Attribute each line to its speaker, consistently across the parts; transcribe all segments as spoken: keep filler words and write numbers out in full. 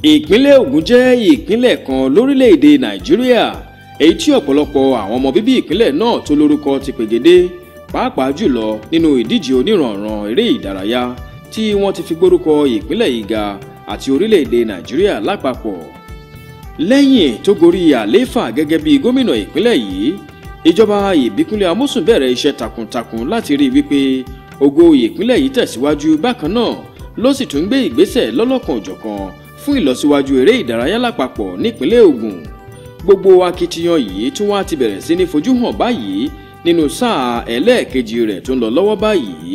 Speaker 1: Ìpínlẹ̀ Ogun jẹ́ ìpínlẹ̀ kan lórílẹ̀-èdè Nàìjíríà èyí tí ọ̀pọ̀lọpọ̀ àwọn ọmọ bíbí ìpínlẹ̀ náà tó lórúkọ ti pegedé pàápàá jùlọ nínú ìdíje oníranran eré ìdárayá tí wọ́n ti fi gbórúkọ ìpínlẹ̀ yìí ga àti orílẹ̀-èdè Nàìjíríà lápapọ̀. Lẹ́yìn tó gorí àlééfà gẹ́gẹ́ bí gómìnà ìpínlẹ̀ yìí, ìjọba ìbíkúnlẹ̀ Amósùn bẹ̀rẹ̀ iṣẹ́ takuntakun láti rí wípé ògo ìpínlẹ̀ yìí tẹ̀síwájú. Bákan náà ló sì tún gbé ìgbésẹ̀ lọ́lọ́kan òjọ̀kan fún ìlọsíwájú eré ìdárayá lápapọ̀ nípínlẹ̀ Ògùn. Gbogbo akitiyan yìí tún wá ti bẹ̀rẹ̀ sí ní fojú hàn báyìí nínú sáà ẹlẹ́ẹ̀kejì rẹ̀ tó ń lọ lọ́wọ́ báyìí.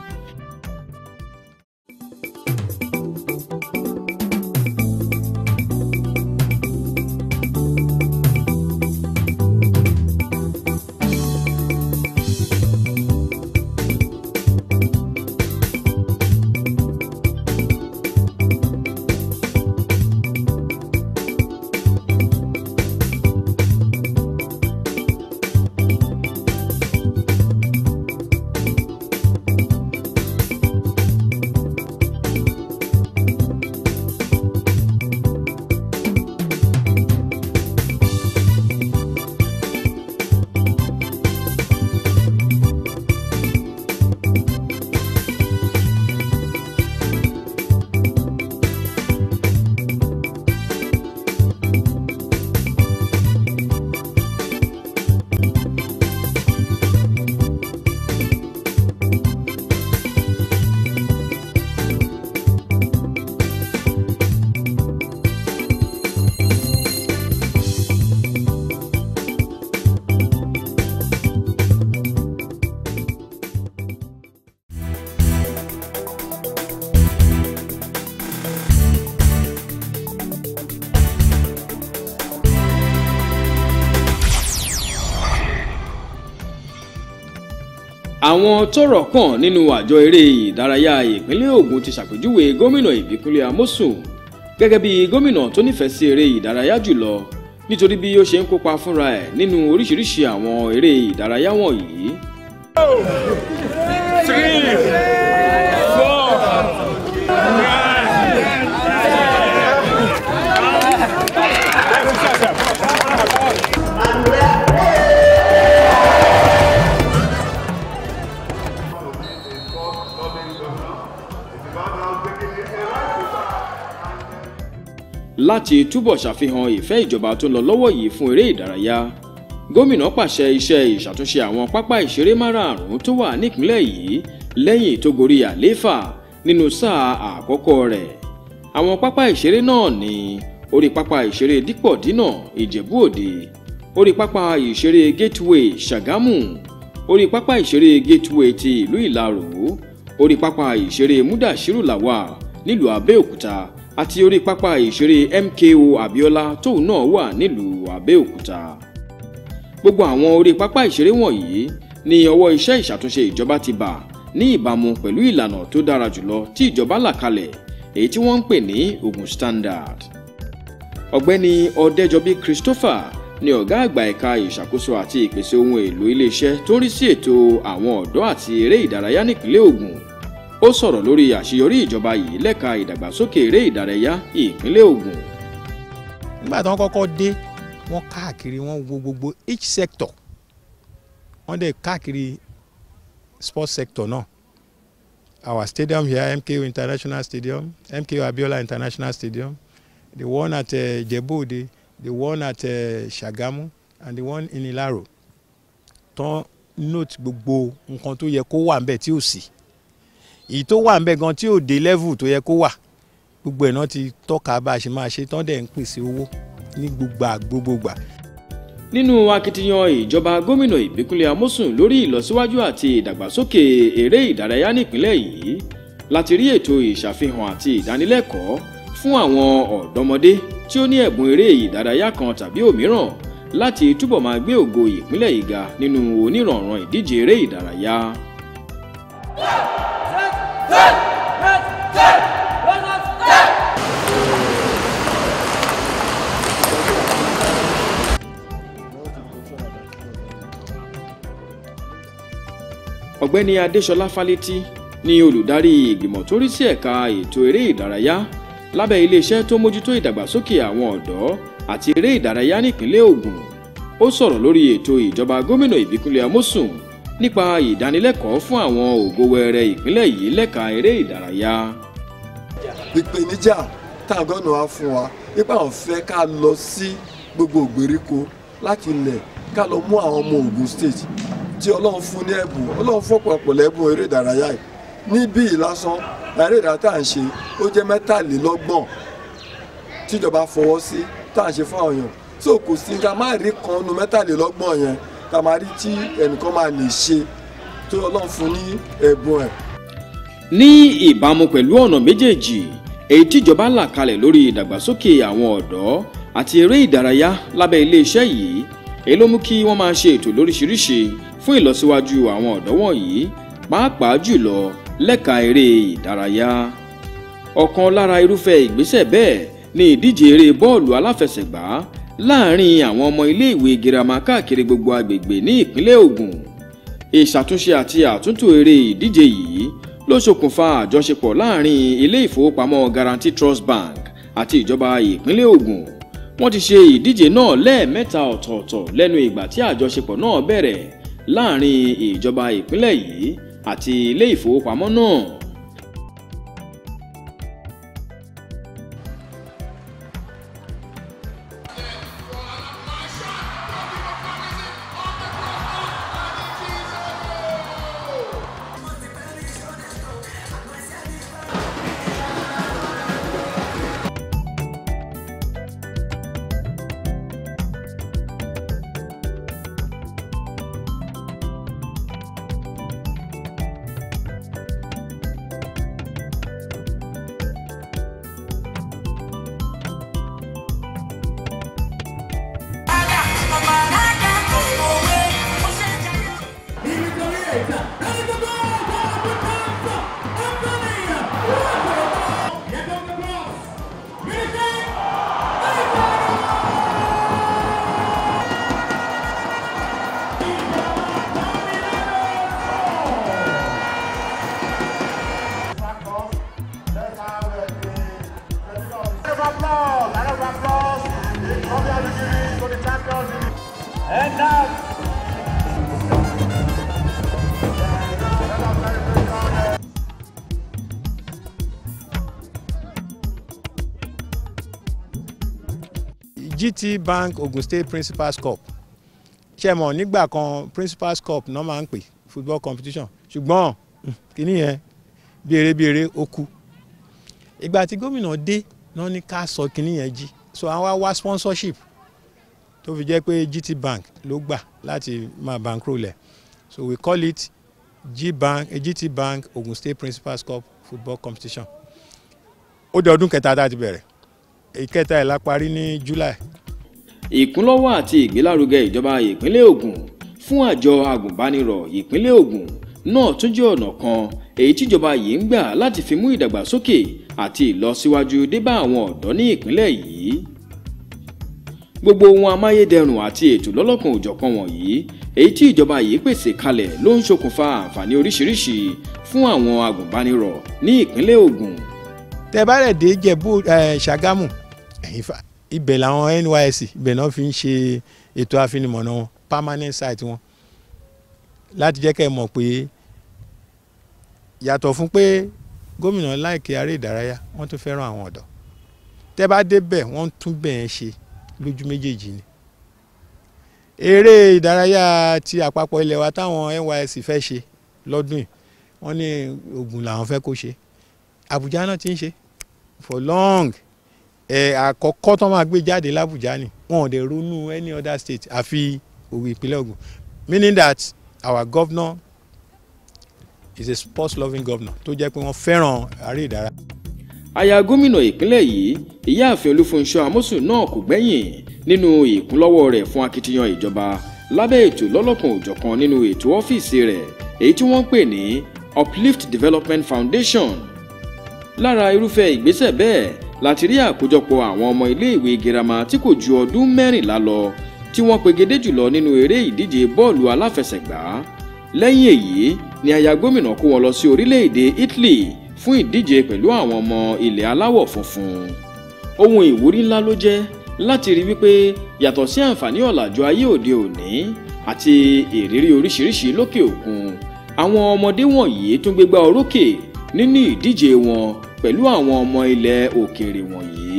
Speaker 1: Àwọn tọ́rọ̀ kàn nínú àjọ eré ìdárayá ìpínlẹ̀ Ògùn ti ṣàpèjúwe gómìnà ìbíkúnlẹ̀ Amósùn gẹ́gẹ́ bí gómìnà tó nífẹ̀ẹ́ sí eré ìdárayá jùlọ nítorí bí ó ṣe ń kópa fúnra ẹ̀ nínú oríṣiríṣi àwọn eré ìdárayá wọ̀nyí. Láti túbọ̀ ṣàfihàn ìfẹ́ ìjọba tó ń lọ lọ́wọ́ yìí fún eré ìdárayá, gómìnà pàṣẹ iṣẹ́ ìṣàtúnṣe àwọn pápá ìṣeré márààrún tó wà nípìnlẹ̀ yìí lẹ́yìn tó gorí àlééfà nínú sáà àkọ́kọ́ rẹ̀. Àwọn pápá ìṣeré náà ní orí pápá ìṣeré Dípọ̀dínà Ìjẹ̀bú Òde, orí pápá ìṣeré Gateway Ṣàgámù, orí pápá ìṣeré Gateway ti ìlú Ìlaró, orí pápá ìṣeré Múdàṣírù Lawal nílùú Abẹ́òkúta àti orí pápá ìṣeré M K O Abiola tóun náà wà nílùú Abẹ́òkúta. Gbogbo àwọn orí pápá ìṣeré wọ̀nyí ní ọwọ́ iṣẹ́ ìṣàtúnṣe ìjọba ti bà ní ìbámu pẹ̀lú ìlànà tó dára jùlọ tí ìjọba là kalẹ̀ èyí tí wọ́n ń pè ní Ogun Standard. Ọ̀gbẹ́ni Ọdẹ́jọbí Christopher ni ọ̀gá àgbà ẹ̀ka ìṣàkóso àti ìpèsè ohun èlò iléeṣẹ́ tó ń rí sí ètò àwọn ọ̀dọ́ àti eré ìdárayá nípínlẹ̀ Ògùn. Ó sọ̀rọ̀ lórí àṣeyọrí ìjọba yìí lẹ́ka ìdàgbàsókè eré ìdárayá ìpínlẹ̀ Ògùn.
Speaker 2: Nígbà tí wọ́n kọ́kọ́ dé, wọ́n káàkiri wọ́n wo gbogbo each sector, wọ́n dẹ̀ káàkiri sports sector náà. Our stadium here, M K O International Stadium, M K O Abiola International Stadium, the one at uh, Ìjẹ̀bú Òde, the one at uh, Ṣàgámù, and the one in Ìlaró. Tán note gbogbo nǹkan tó yẹ kó wà ńbẹ̀ tí ò sí. Èyí tó wà ńbẹ̀ gan tí ò dé level tó yẹ kó wà. Gbogbo ẹ̀ náà ti tọ́ka bá a ṣe máa ṣe tán dẹ̀ ń pèsè owó ní gbogbo gbà.
Speaker 1: Nínú akitiyan ìjọba gómìnà ìbíkúnlẹ̀ Amósùn lórí ìlọsíwájú àti ìdàgbàsókè eré ìdárayá nípìnlẹ̀ yìí láti rí ètò ìṣàfihàn àti ìdánilẹ́kọ̀ọ́ fún àwọn ọ̀dọ́mọdé tí ó ní ẹ̀bùn eré ìdárayá kan tàbí òmíràn láti túbọ̀ máa gbé ògo ìpínlẹ̀ yìí ga nínú oníranran ìdíje eré ìdárayá. Ọ̀gbẹ́ni Adéṣọlá Fálétí ni olùdarí ìgbìmọ̀ tó rí sí ẹ̀ka ètò eré ìdárayá lábẹ́ iléeṣẹ́ tó mójútó ìdàgbàsókè àwọn ọ̀dọ́ àti eré ìdárayá nípínlẹ̀ Ògùn. Ó sọ̀rọ̀ lórí ètò ìjọba gómìnà Ìbíkúnlé Amósùn nípa ìdánilẹ́kọ̀ọ́ fún àwọn ògówẹrẹ ìpínlẹ̀ yìí lẹ́ka eré ìdárayá.
Speaker 3: Ìpèníjà táwọn gómìnà wa fún wa nípa àwọn fẹ́ ká lọ sí gbogbo ìgbèríko láti ilẹ̀ ká lọ mú àwọn ọmọ Ògùn state tí Ọlọ́run fún ní ẹ̀bùn Ọlọ́run fún ọ̀pọ̀lọpọ̀ lẹ́bùn eré ìdárayá yìí níbí ìlàsán eré ìdárayá tá à ń ṣe ó jẹ́ mẹ́tàlélọ́gbọ̀n tíjọba fọwọ́ sí tá à ń ṣe fún àwọn èèyàn so kò sí ká má rí kan nu mẹ́tàlélọ́gbọ̀n yẹn ká má rí tí ẹnìkan máa lè ṣe tó Ọlọ́run fún ní ẹ̀bùn ẹ̀.
Speaker 1: Ní ìbámu pẹ̀lú ọ̀nà méjèèjì èyí tíjọba là kalẹ̀ lórí ìdàgbàsókè àwọn ọ̀dọ́ àti eré ìdárayá lábẹ́ iléeṣẹ́ yìí èyí ló mú kí wọ́n máa ṣe ètò lóríṣiríṣi fún ìlọsíwájú àwọn ọ̀dọ́ wọ̀nyí pàápàá jùlọ lẹ́ka eré ìdárayá. Ọ̀kan lára irúfẹ́ ìgbésẹ̀ bẹ́ẹ̀ ni ìdíje eré bọ́ọ̀lù aláfẹsẹ̀gbá láàrin àwọn ọmọ iléèwé girama káàkiri gbogbo agbègbè ní ìpínlẹ̀ Ògùn. Ìṣàtúnṣe àti àtúntò eré ìdíje yìí ló ṣokùnfà àjọṣepọ̀ láàrin ilé ìfowópamọ́ Guarantee Trust Bank àti ìjọba ìpínlẹ̀ Ògùn. Wọ́n ti ṣe ìdíje náà lẹ́ẹ̀mẹ́ta ọ̀tọ̀ọ̀tọ̀ lẹ́nu ìgbà tí àjọṣepọ̀ náà bẹ̀rẹ̀ láàrin ìjọba ìpínlẹ̀ yìí àti ilé ìfowópamọ́ náà.
Speaker 4: And now,
Speaker 2: G T Bank Ogun State Principals Cup ṣe mọ̀ nígbà kan Principals Cup náà máa ń pè football competition ṣùgbọ́n kìíní yẹn bèrèbèrè ó kú ìgbà tí gómìnà dé náà ní ká sọ kìíní yẹn jí so àwọn wá sponsorship tó fi jẹ́ pé G T Bank ló gbà láti máa bankroll ẹ̀ so we call it G Bank G T Bank Ogun State Principals Cup football competition ó di ọdún kẹta tá a ti bẹ̀rẹ̀ ìkẹta ẹ̀ la parí ní July.
Speaker 1: Ìkúnlọ́wọ́ àti ìgbélárugẹ ìjọba ìpínlẹ̀ Ògùn fún àjọ agùnbánirọ̀ ìpínlẹ̀ Ògùn náà tún jẹ́ ọ̀nà kan èyí tíjọba yìí ń gbà láti fi mú ìdàgbàsókè àti ìlọsíwájú dé bá àwọn ọ̀dọ́ ní ìpínlẹ̀ yìí. Gbogbo ohun amáyédẹrùn àti ètò lọ́lọ́kan òjọ̀kan wọ̀nyí èyí tí ìjọba yìí pèsè kalẹ̀ ló ń ṣokùnfà àǹfààní oríṣiríṣi fún àwọn agùnbánirọ̀ ní ìpínlẹ̀ Ògùn.
Speaker 2: Tẹ́ bá rẹ̀ dé Jẹ̀bú Ṣàgámù ibẹ̀ làwọn N Y S C ibẹ̀ náà fi ń ṣe ètò àfinimọ̀nà wọn permanent site wọn láti jẹ́ kẹ́ ẹ mọ̀ pé yàtọ̀ fún pé gómìnà láìkè aré ìdárayá wọ́n tún fẹ́ràn àwọn ọ̀dọ́ tẹ́ bá débẹ̀ wọ́n tún bẹ̀ ẹ́ ṣe lójú méjèèjì ni eré ìdárayá ti àpapọ̀ ilẹ̀ wa táwọn N Y S C fẹ́ ṣe lọ́dún yìí wọ́n ní Ògùn làwọn fẹ́ kó ṣe Àbújá náà ti ń ṣe for long ẹ àkọ́kọ́ tó máa gbé jáde l'Àbújá ni wọn ò dẹ̀ ronú any other state àfi òwe ìpínlẹ̀ Ògùn meaning that our governor is a sports loving governor tó jẹ́ pé wọ́n fẹ́ràn aré ìdárayá.
Speaker 1: Aya gómìnà ìpínlẹ̀ yìí ìyáàfin Olúfunṣọ́ Amósùn náà kò gbẹ́yìn nínú ìkúnlọ́wọ́ rẹ̀ fún akitiyan ìjọba lábẹ́ ètò lọ́lọ́kan òjọ̀kan nínú ètò ọ́fíìsì rẹ̀ èyí tí wọ́n ń pè ní Uplift Development Foundation. Lára irúfẹ́ ìgbésẹ̀ bẹ́ẹ̀ láti rí àkójọpọ̀ àwọn ọmọ iléèwé girama tí kò ju ọdún mẹ́rìnlá lọ tí wọ́n pegedé jùlọ nínú eré ìdíje bọ́ọ̀lù aláfẹsẹ̀gbá. Lẹ́yìn èyí ni aya gómìnà kó wọn lọ sí orílẹ̀-èdè Italy fún ìdíje pẹ̀lú àwọn ọmọ ilẹ̀ aláwọ̀ funfun. Ohun ìwúrí ńlá ló jẹ́ láti rí wípé yàtọ̀ sí àǹfààní ọ̀làjú ayé òde òní àti ìrírí oríṣiríṣi lókè òkun, àwọn ọmọdé wọ̀nyí tún gbégbá orókè nínú ìdíje wọn pẹ̀lú àwọn ọmọ ilẹ̀ òkèèrè wọ̀nyí.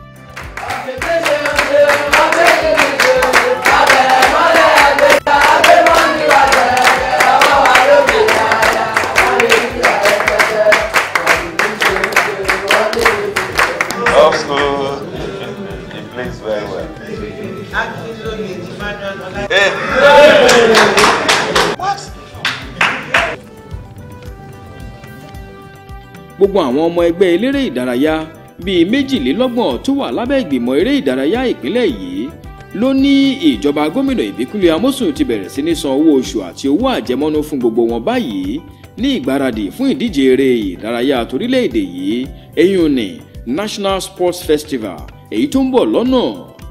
Speaker 1: Gbogbo àwọn ọmọ ẹgbẹ́ eléré ìdárayá bíi méjìlélọ́gbọ̀n tó wà lábẹ́ ìgbìmọ̀ eré ìdárayá ìpínlẹ̀ yìí ló ní ìjọba gómìnà Ìbíkúnlé Amósùn ti bẹ̀rẹ̀ sí ní san owó oṣù àti owó àjẹmọ́nú fún gbogbo wọn báyìí ní ìgbáradì fún ìdíje eré ìdárayá torílẹ̀-èdè yìí, èyí ni National Sports Festival èyí tó ń bọ̀ lọ́nà.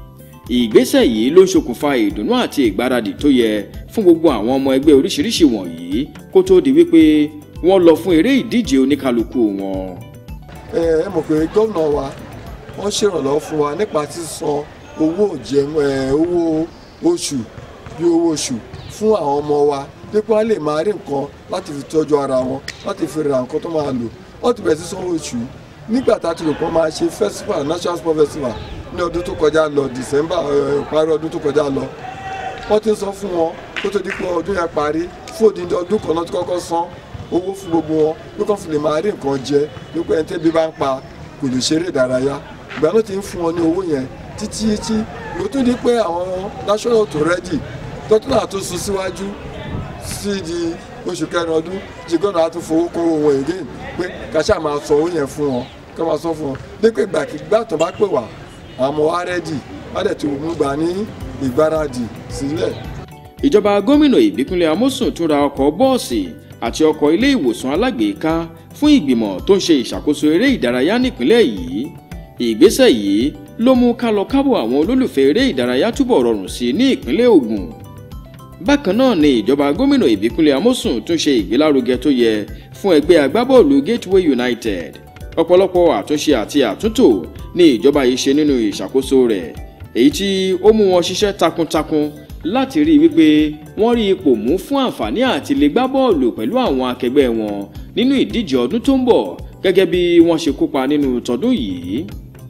Speaker 1: Ìgbésẹ̀ yìí ló ń ṣokùnfà ìdùnnú àti ìgbáradì tó yẹ fún gbogbo àwọn ọmọ ẹgbẹ́ oríṣiríṣi wọ̀nyí kó tó di wípé wọ́n lọ fún eré ìdíje oníkálukú wọn.
Speaker 3: ẹ ẹ mọ̀ pé gómìnà wa wọ́n ṣèrànlọ́wọ́ fún wa nípa sísan owó jẹun owó oṣù bí owó oṣù fún àwọn ọmọ wa dípò wọ́n lè máa rí nǹkan láti fi tọ́jú ara wọn, láti fi ra nǹkan tó máa lò. wọ́n ti bẹ̀rẹ̀ sí sanwó oṣù nígbà tá a ti rò pé wọ́n máa ṣe festival National Sport Festival ní ọdún tó kọjá lọ December ìparí ọdún tó kọjá lọ. wọ́n ti ń san fún wọn kó tó di pé ọdún yẹn parí fún òdìdí ọdún kan náà ti kọ́kọ́ san owó fún gbogbo wọn pé kán fi lè máa rí nǹkan jẹ nípa ẹni tẹ́bí bá ń pa kò lè ṣeré ìdárayá. ìgbà náà ti ń fún wọn ní owó yẹn títí títí ló tún di pé àwọn national tó rẹ́dì tọ́tún àtún sún síwájú sí di oṣù kẹrin ọdún jìgọ́nà àtún fowó kún owó wọn again pé kàṣà máa sọ owó yẹn fún wọn ká máa sọ fún wọn dípò ìgbàkigbà tó bá pè wá àmọ́ wa rẹ́dì wá dẹ̀ tó mú gbà ní ìgbáradì sílẹ̀.
Speaker 1: Ìjọba gómìnà Ìbíkúnlé Amósùn tún ra ọkọ̀ bọ́ọ̀sì àti ọkọ̀ ilé ìwòsàn alágbèéká fún ìgbìmọ̀ tó ń ṣe ìṣàkóso eré ìdárayá nípìnlẹ̀ yìí. Ìgbésẹ̀ yìí ló mú kálọ kábọ̀ àwọn olólùfẹ́ eré ìdárayá túbọ̀ rọrùn sí ní ìpínlẹ̀ Ògùn. Bákan náà ni ìjọba gómìnà Ìbíkúnlé Amósùn tún ṣe ìgbélárugẹ tó yẹ fún ẹgbẹ́ agbábọ́ọ̀lù Gateway United. Ọ̀pọ̀lọpọ̀ àtúnṣe àti àtúntò ni ìjọba yìí ṣe nínú ìṣàkóso rẹ̀, èyí tí ó mú wọn ṣiṣẹ́ takuntakun láti rí wípé wọ́n rí ipò mú fún àǹfààní àti lè gbá bọ́ọ̀lù pẹ̀lú àwọn akẹgbẹ́ wọn nínú ìdíje ọdún tó ń bọ̀ gẹ́gẹ́ bí wọ́n ṣe kópa nínú tọdún yìí.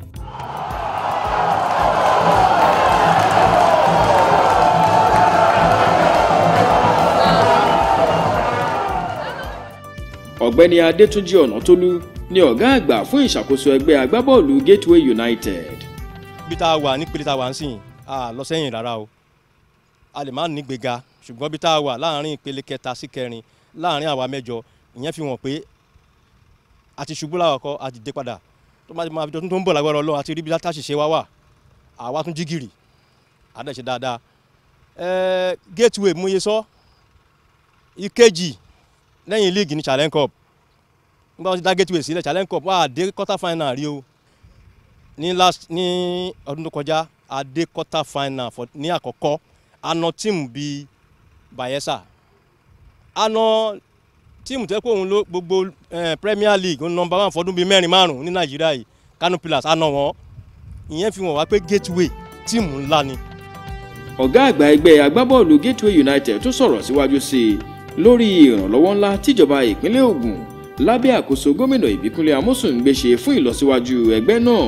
Speaker 1: Ọ̀gbẹ́ni Adétúnjí Ọ̀nàtólú ni ọ̀gá àgbà fún ìṣàkóso ẹgbẹ́ agbábọ́ọ̀lù Gateway United.
Speaker 5: Bí tá a wà nípele tá a wà ń sìn a lọ sẹ́yìn rárá o, a lè má nígbéga, ṣùgbọ́n bí tá a wà láàrin ìpele kẹta sí kẹrin láàrin àwa mẹ́jọ, ìyẹn fi hàn pé a ti ṣubú láwọ̀kọ́ a ti dé padà. Tó máa fi ọdún tó ń bọ̀ lágbára Ọlọ́run àti rí bí táṣìṣe wá wà, àwa tún jí gìrì, a dẹ̀ ṣe dáadáa. Gateway mú iye sọ ìkejì lẹ́yìn league ní Challenge Cup. Nígbà wọ́n ti dá Gateway sílẹ̀ Challenge Cup wà á dé quarter final rí o. Ní last ní ọdún tó kọjá a dé quarter final ní àkọ́kọ́. Àna tíìmù bíi Bayelsa, àna tíìmù tẹ́ pé òun ló gbogbo Premier League òun number one fọdún bíi mẹ́rin márùn-ún ní Nàìjíríà yìí, Kano Pillars àna wọn. Ìyẹn fi hàn wá pé Gateway tíìmù ńlá ni.
Speaker 1: Ọ̀gá àgbà ẹgbẹ́ agbábọ́ọ̀lù Gateway United tún sọ̀rọ̀ síwájú sí i lórí ìrànlọ́wọ́ ńlá tíjọba ìpínlẹ̀ Ògùn lábẹ́ àkóso gómìnà Ìbíkúnlé Amósùn gbé ṣe fún ìlọsíwájú ẹgbẹ́ náà.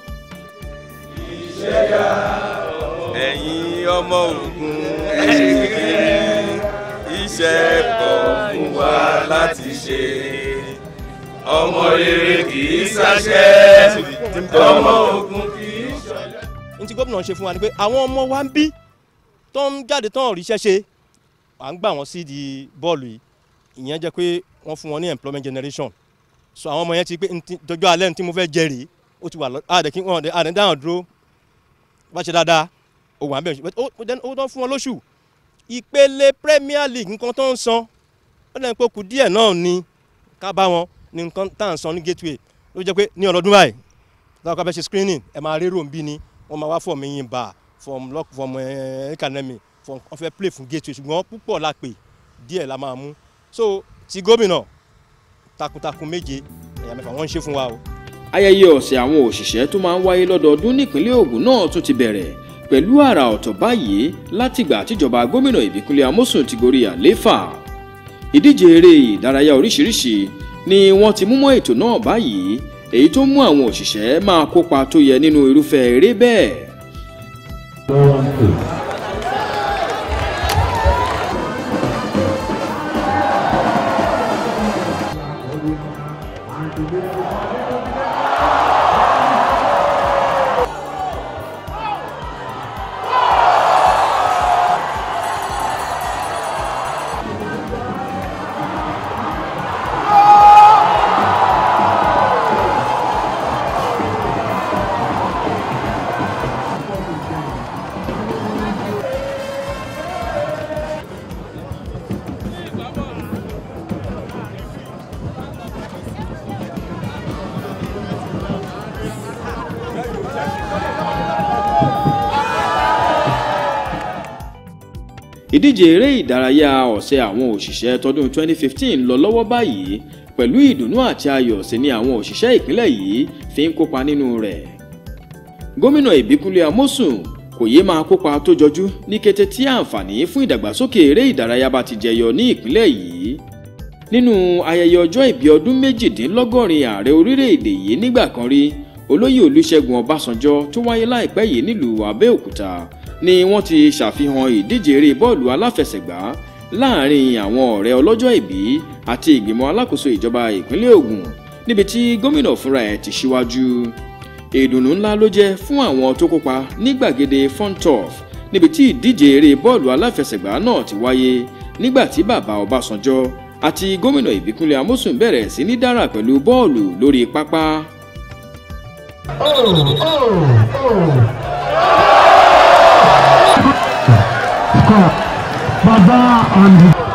Speaker 6: ẹ̀yin ọmọ Ògùn ẹ ṣe kékeré iṣẹ́ pọ̀ fún wa láti ṣe ọmọ rere kì í ṣaṣẹ́ ọmọ Ògùn kì í ṣọ̀lẹ.
Speaker 5: ní tí gómìnà ṣe fún wa ni pé àwọn ọmọ wa ń bí tó ń jáde tán ríṣẹ́ ṣe à ń gbà wọ́n sí di bọ́ọ̀lù yìí, ìyẹn jẹ́ pé wọ́n fún wọn ní employment generation. So àwọn ọmọ yẹn ti pé dọjọ́ alẹ́ tí mo fẹ́ jẹ rèé ó ti wà lọ àdẹ̀kí wọn àdẹ̀dáhùn dúró bá ṣe dáadáa ó wà ń bẹ̀rẹ̀ ó tán fún wọn lóṣù. Ìpele Premier League nǹkan tó ń san ó lẹ́yìn pé kù díẹ̀ náà ni ká bá wọn ní nǹkan tá à ń san ní Gateway ló jẹ́ pé ní ọlọ́dún báyìí táwọn kábẹ́ ṣe screening ẹ̀ máa rérò ń bí ni wọ́n máa wá fọ̀ mí yín bá from lock from academy from wọ́n fẹ́ play fún Gateway ṣùgbọ́n púpọ̀ la pè díẹ̀ la máa mú. So ti gómìnà takuntakun méje ẹ̀yà mẹ́fà wọ́n ń ṣe fún wa o.
Speaker 1: ayẹyẹ ọ̀sẹ̀ àwọn òṣìṣẹ́ tó máa ń wáyé lọ́dọọdún nípínlẹ̀ Ògùn náà tún ti bẹ̀rẹ̀ pẹ̀lú àrà ọ̀tọ̀ báyìí látìgbà tíjọba gómìnà Ìbíkúnlé Amósùn ti gorí àlééfà. ìdíje eré ìdárayá oríṣiríṣi ni wọ́n ti mú mọ́ ètò náà báyìí èyí tó mú àwọn òṣìṣẹ́ máa kópa tó yẹ nínú irúfẹ́ eré bẹ́ẹ̀. ìdíje eré ìdárayá ọ̀sẹ̀ àwọn òṣìṣẹ́ tọdún twenty fifteen lọ lọ́wọ́ báyìí pẹ̀lú ìdùnnú àti ayọ̀ sí ni àwọn òṣìṣẹ́ ìpínlẹ̀ yìí fi ń kópa nínú rẹ̀. gómìnà Ìbíkúnlé Amósùn kò yé máa kópa tó jọjú ní kété tí àǹfààní fún ìdàgbàsókè eré ìdárayá bá ti jẹyọ ní ìpínlẹ̀ yìí. nínú ayẹyẹ ọjọ́ ìbí ọdún méjìdínlọ́gọ́rin ààrẹ orílẹ̀-èdè yìí nígbà kan rí olóyè Olúṣẹ́gun Ọbásanjọ́ tó wáyé láìpẹ́ yìí nílùú Abẹ́òkúta ni wọ́n ti ṣàfihàn ìdíje eré bọ́ọ̀lù aláfẹsẹ̀gbá láàrin àwọn ọ̀rẹ́ ọlọ́jọ́ ìbí àti ìgbìmọ̀ alákòóso ìjọba ìpínlẹ̀ Ògùn níbi tí gómìnà fúnra ẹ̀ ti ṣíwájú. ìdùnnú ńlá ló jẹ́ fún àwọn tó kópa ní gbàgede Funturf níbi tí ìdíje eré bọ́ọ̀lù aláfẹsẹ̀gbá náà ti wáyé nígbà tí bàbá Ọbásanjọ́ àti gómìnà Ìbíkúnlé Amósùn bẹ̀rẹ̀ sí ní dára pẹ̀lú bọ́ọ̀lù lórí pápá.
Speaker 7: Oh, oh, oh. Baba and